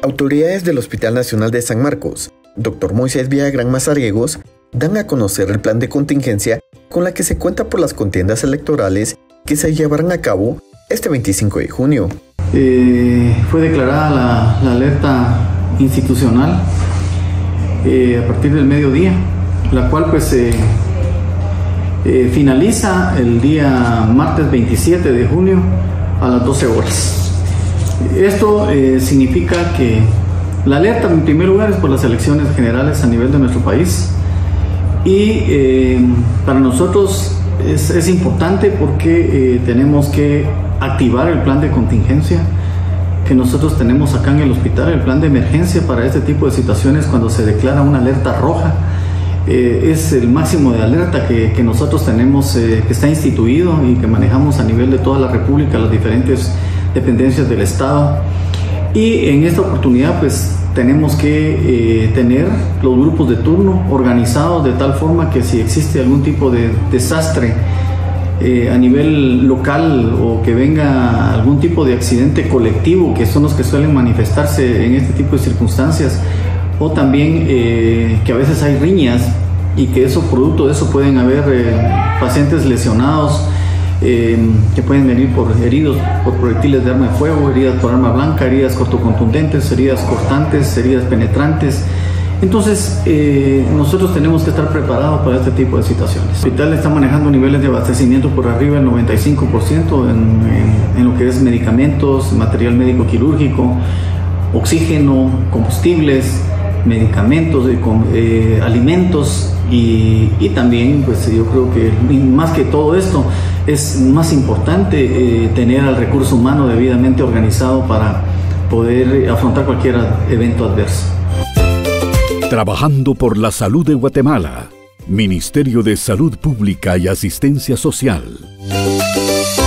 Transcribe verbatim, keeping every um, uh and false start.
Autoridades del Hospital Nacional de San Marcos, doctor Moisés Villagrán Mazariegos, dan a conocer el plan de contingencia con la que se cuenta por las contiendas electorales que se llevarán a cabo este veinticinco de junio. Eh, fue declarada la, la alerta institucional eh, a partir del mediodía, la cual pues eh, eh, finaliza el día martes veintisiete de junio a las doce horas. Esto eh, significa que la alerta en primer lugar es por las elecciones generales a nivel de nuestro país y eh, para nosotros es, es importante porque eh, tenemos que activar el plan de contingencia que nosotros tenemos acá en el hospital, el plan de emergencia para este tipo de situaciones cuando se declara una alerta roja. Eh, es el máximo de alerta que, que nosotros tenemos, eh, que está instituido y que manejamos a nivel de toda la República, las diferentes dependencias del Estado. Y en esta oportunidad pues tenemos que eh, tener los grupos de turno organizados de tal forma que si existe algún tipo de desastre eh, a nivel local o que venga algún tipo de accidente colectivo, que son los que suelen manifestarse en este tipo de circunstancias, o también eh, que a veces hay riñas y que eso, producto de eso pueden haber eh, pacientes lesionados, Eh, que pueden venir por heridos por proyectiles de arma de fuego, heridas por arma blanca, heridas cortocontundentes, heridas cortantes, heridas penetrantes. Entonces eh, nosotros tenemos que estar preparados para este tipo de situaciones. El hospital está manejando niveles de abastecimiento por arriba del noventa y cinco por ciento en, en, en lo que es medicamentos, material médico quirúrgico, oxígeno, combustibles, medicamentos, eh, con, eh, alimentos y, y también pues yo creo que más que todo esto es más importante eh, tener al recurso humano debidamente organizado para poder afrontar cualquier evento adverso. Trabajando por la salud de Guatemala, Ministerio de Salud Pública y Asistencia Social.